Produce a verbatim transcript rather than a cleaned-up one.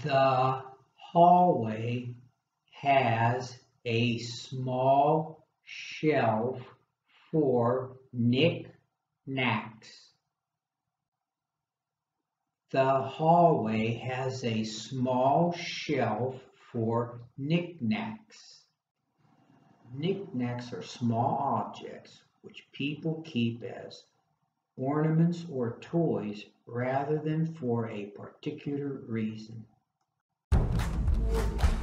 The hallway has a small shelf for Knick Knacks. The hallway has a small shelf for Knick Knacks. Knick Knacks are small objects which people keep as ornaments or toys rather than for a particular reason.